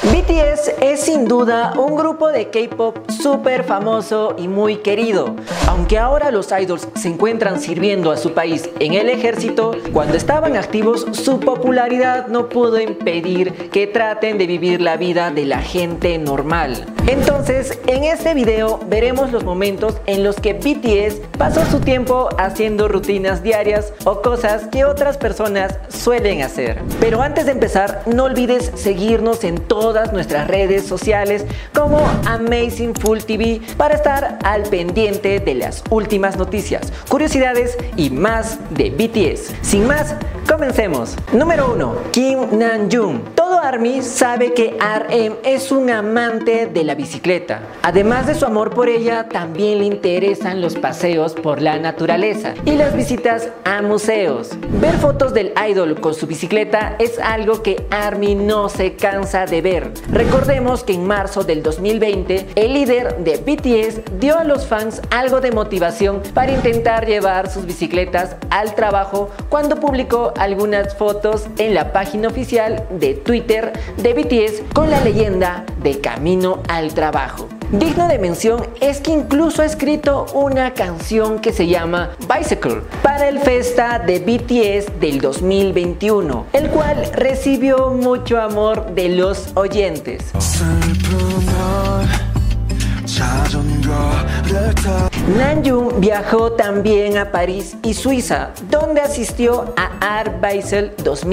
BTS es sin duda un grupo de K-pop súper famoso y muy querido. Aunque ahora los idols se encuentran sirviendo a su país en el ejército, cuando estaban activos su popularidad no pudo impedir que traten de vivir la vida de la gente normal. Entonces, en este video veremos los momentos en los que BTS pasó su tiempo haciendo rutinas diarias o cosas que otras personas suelen hacer. Pero antes de empezar, no olvides seguirnos en todas nuestras redes sociales como AmazingFullTV para estar al pendiente de las últimas noticias, curiosidades y más de BTS. Sin más, comencemos. Número 1. Kim Namjoon. Todo ARMY sabe que RM es un amante de la bicicleta. Además de su amor por ella, también le interesan los paseos por la naturaleza y las visitas a museos. Ver fotos del idol con su bicicleta es algo que ARMY no se cansa de ver. Recordemos que en marzo del 2020, el líder de BTS dio a los fans algo de motivación para intentar llevar sus bicicletas al trabajo cuando publicó algunas fotos en la página oficial de Twitter de BTS con la leyenda de Camino al Trabajo. Digno de mención es que incluso ha escrito una canción que se llama Bicycle para el Festa de BTS del 2021, el cual recibió mucho amor de los oyentes. Namjoon viajó también a París y Suiza, donde asistió a Art Basel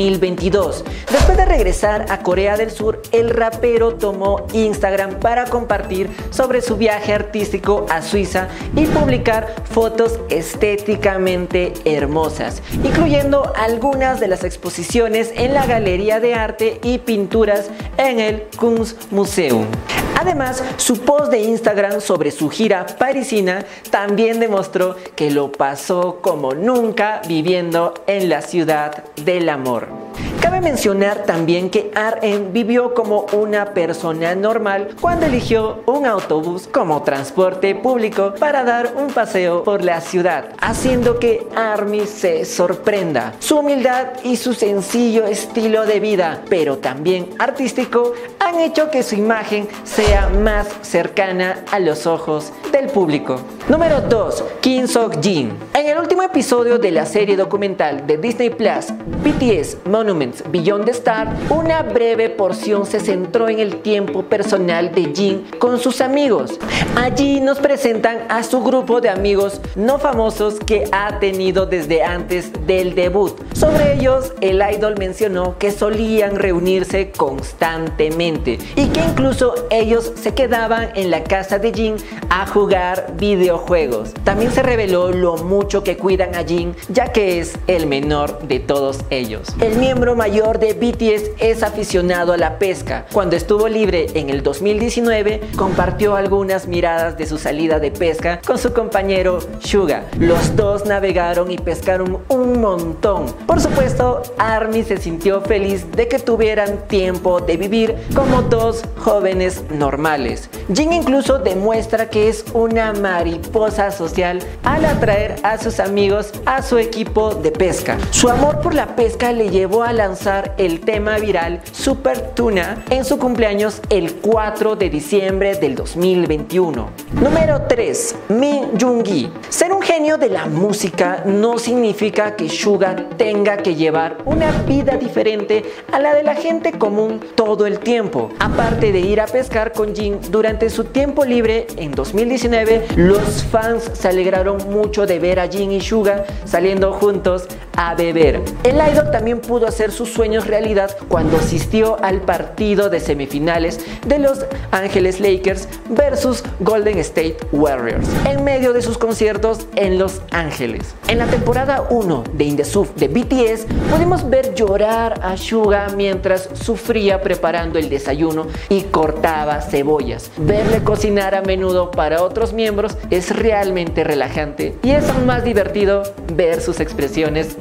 2022. Después de regresar a Corea del Sur, el rapero tomó Instagram para compartir sobre su viaje artístico a Suiza y publicar fotos estéticamente hermosas, incluyendo algunas de las exposiciones en la Galería de Arte y Pinturas en el Kunstmuseum. Además, su post de Instagram sobre su gira parisina también demostró que lo pasó como nunca viviendo en la ciudad del amor. Cabe mencionar también que RM vivió como una persona normal cuando eligió un autobús como transporte público para dar un paseo por la ciudad, haciendo que ARMY se sorprenda. Su humildad y su sencillo estilo de vida, pero también artístico, han hecho que su imagen sea más cercana a los ojos del público. Número 2. Kim Seokjin. En el último episodio de la serie documental de Disney Plus, BTS Monuments Beyond the Stars, una breve porción se centró en el tiempo personal de Jin con sus amigos. Allí nos presentan a su grupo de amigos no famosos que ha tenido desde antes del debut. Sobre ellos, el idol mencionó que solían reunirse constantemente y que incluso ellos se quedaban en la casa de Jin a jugar videojuegos. También se reveló lo mucho que cuidan a Jin, ya que es el menor de todos ellos. El miembro mayor de BTS es aficionado a la pesca. Cuando estuvo libre en el 2019, compartió algunas miradas de su salida de pesca con su compañero Suga. Los dos navegaron y pescaron un montón. Por supuesto, ARMY se sintió feliz de que tuvieran tiempo de vivir como dos jóvenes normales. Jin incluso demuestra que es una mariposa social al atraer a sus amigos a su equipo de pesca. Su amor por la pesca le llevó a lanzar el tema viral Super Tuna en su cumpleaños el 4 de diciembre del 2021. Número 3. Min Yoongi. Ser un genio de la música no significa que Suga tenga que llevar una vida diferente a la de la gente común todo el tiempo. Aparte de ir a pescar con Jin durante su tiempo libre en 2019, los fans se alegraron mucho de ver a Jin y Suga saliendo juntos a beber. El idol también pudo hacer sus sueños realidad cuando asistió al partido de semifinales de Los Ángeles Lakers versus Golden State Warriors en medio de sus conciertos en Los Ángeles. En la temporada 1 de In The Soup de BTS pudimos ver llorar a Suga mientras sufría preparando el desayuno y cortaba cebollas. Verle cocinar a menudo para otros miembros es realmente relajante y es aún más divertido ver sus expresiones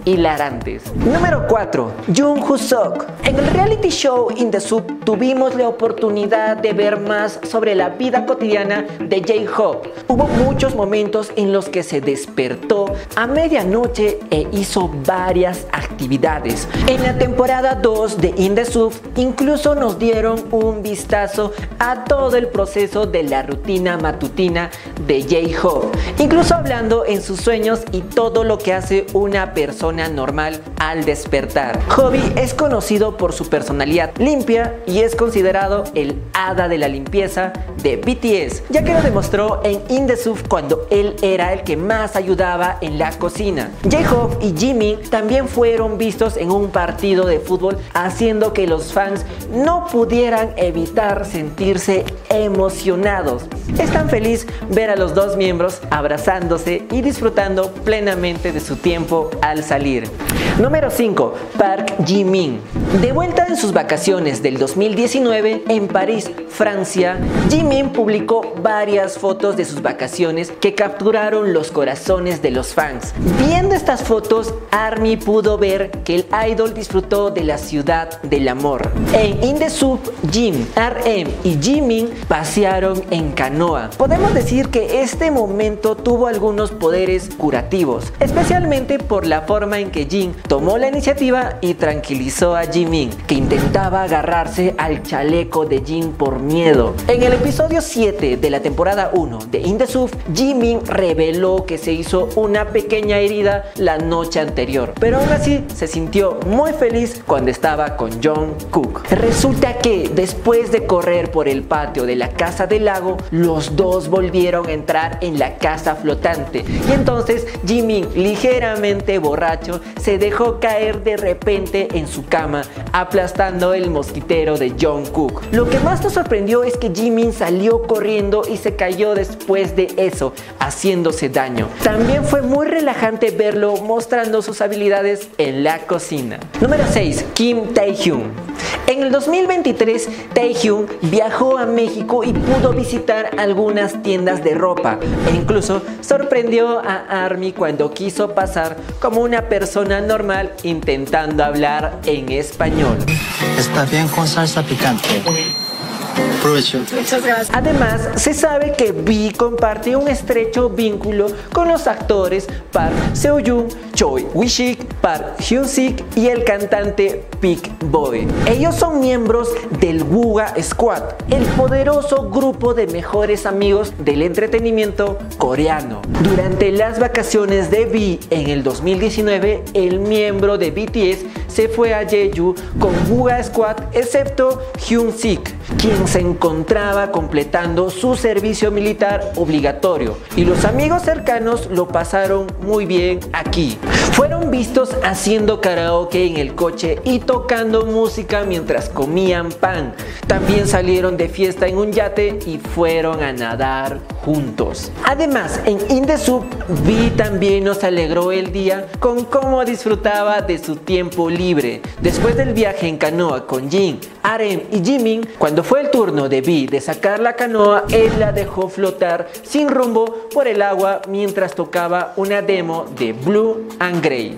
hilarantes. Número 4. Jung Woo-seok. En el reality show In The Soup tuvimos la oportunidad de ver más sobre la vida cotidiana de J-Hope. Hubo muchos momentos en los que se despertó a medianoche e hizo varias actividades. En la temporada 2 de In The Soup incluso nos dieron un vistazo a todo el proceso de la rutina matutina de J-Hope, incluso hablando en sus sueños y todo lo que hace una persona normal al despertar. Hobby es conocido por su personalidad limpia y es considerado el hada de la limpieza de BTS, ya que lo demostró en In The Soup cuando él era el que más ayudaba en la cocina. J-Hope y Jimin también fueron vistos en un partido de fútbol, haciendo que los fans no pudieran evitar sentirse emocionados. Es tan feliz ver a los dos miembros abrazándose y disfrutando plenamente de su tiempo al salir. Número 5. Park Ji-min. De vuelta en sus vacaciones del 2019 en París, Francia, Jimin publicó varias fotos de sus vacaciones que capturaron los corazones de los fans. Viendo estas fotos, ARMY pudo ver que el idol disfrutó de la ciudad del amor. En In The Soup, Jim, RM y Jimin pasearon en canoa. Podemos decir que este momento tuvo algunos poderes curativos, especialmente por la forma en que Jin tomó la iniciativa y tranquilizó a Jimin, que intentaba agarrarse al chaleco de Jin por miedo. En el episodio 7 de la temporada 1 de In The Soup, Jimin reveló que se hizo una pequeña herida la noche anterior, pero aún así se sintió muy feliz cuando estaba con Jungkook. Resulta que después de correr por el patio de la casa del lago, los dos volvieron a entrar en la casa flotante y entonces Jimin, ligeramente borracho, se dejó caer de repente en su cama, aplastando el mosquitero de Jungkook. Lo que más nos sorprendió es que Jimin salió corriendo y se cayó después de eso, haciéndose daño. También fue muy relajante verlo mostrando sus habilidades en la cocina. Número 6. Kim Taehyung. En el 2023, Taehyung viajó a México y pudo visitar algunas tiendas de ropa e incluso sorprendió a ARMY cuando quiso pasar como una persona normal intentando hablar en español. Está bien con salsa picante. Provecho. Muchas gracias. Además, se sabe que V comparte un estrecho vínculo con los actores Park Seo-joon, Choi Woo-sik, Park Hyun-sik y el cantante Big Boy. Ellos son miembros del Wooga Squad, el poderoso grupo de mejores amigos del entretenimiento coreano. Durante las vacaciones de V en el 2019, el miembro de BTS se fue a Jeju con Wooga Squad, excepto Hyun-sik, quien se encontraba completando su servicio militar obligatorio, y los amigos cercanos lo pasaron muy bien aquí. Fueron vistos haciendo karaoke en el coche y tocando música mientras comían pan. También salieron de fiesta en un yate y fueron a nadar juntos. Además, en In The Soup, V también nos alegró el día con cómo disfrutaba de su tiempo libre. Después del viaje en canoa con Jin, RM y Jimin, cuando fue el turno de V de sacar la canoa, él la dejó flotar sin rumbo por el agua mientras tocaba una demo de Blue and Gray.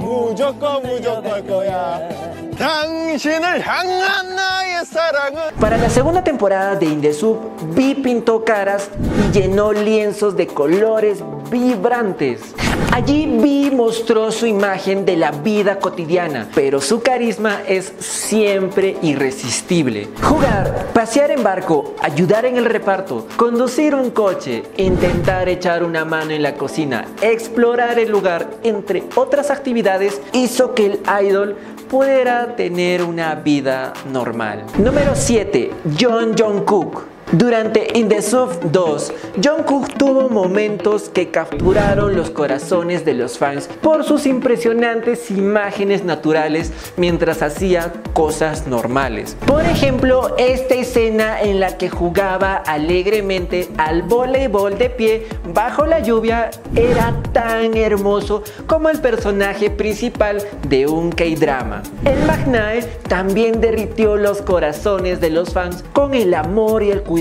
Para la segunda temporada de In The Soup, V pintó caras y llenó lienzos de colores vibrantes. Allí V mostró su imagen de la vida cotidiana, pero su carisma es siempre irresistible. Jugar, pasear en barco, ayudar en el reparto, conducir un coche, intentar echar una mano en la cocina, explorar el lugar, entre otras actividades, hizo que el idol pudiera tener una vida normal. Número 7. Jungkook. Durante In The Soup 2, Jungkook tuvo momentos que capturaron los corazones de los fans por sus impresionantes imágenes naturales mientras hacía cosas normales. Por ejemplo, esta escena en la que jugaba alegremente al voleibol de pie bajo la lluvia era tan hermoso como el personaje principal de un K-drama. El Magnae también derritió los corazones de los fans con el amor y el cuidado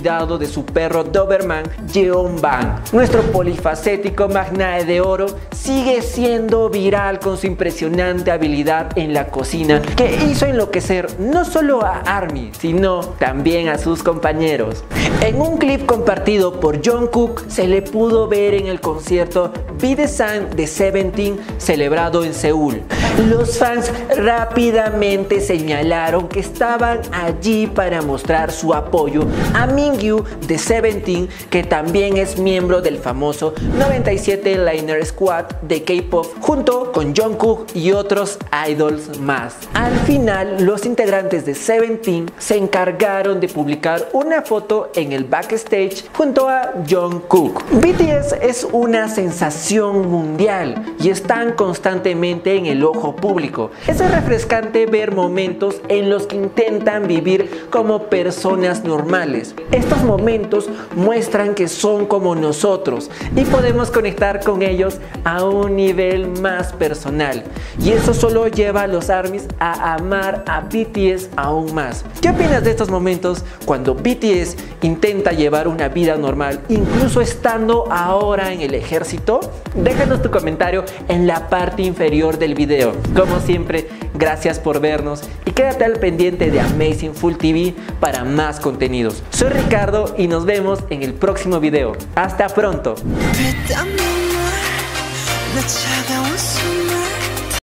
cuidado de su perro Doberman, Jeonbam. Nuestro polifacético magnate de oro sigue siendo viral con su impresionante habilidad en la cocina, que hizo enloquecer no solo a ARMY, sino también a sus compañeros. En un clip compartido por Jungkook se le pudo ver en el concierto Be The Sun de Seventeen celebrado en Seúl. Los fans rápidamente señalaron que estaban allí para mostrar su apoyo a Mingyu de Seventeen, que también es miembro del famoso 97 Liner Squad de K-pop, junto con Jungkook y otros idols más. Al final, los integrantes de Seventeen se encargaron de publicar una foto en el backstage junto a Jungkook. BTS es una sensación mundial y están constantemente en el ojo público. Es refrescante ver momentos en los que intentan vivir como personas normales. Estos momentos muestran que son como nosotros y podemos conectar con ellos a un nivel más personal. Y eso solo lleva a los ARMYs a amar a BTS aún más. ¿Qué opinas de estos momentos cuando BTS intenta llevar una vida normal, incluso estando ahora en el ejército? Déjanos tu comentario en la parte inferior del video. Como siempre, gracias por vernos y quédate al pendiente de Amazing TV para más contenidos. Soy Ricardo y nos vemos en el próximo video. ¡Hasta pronto!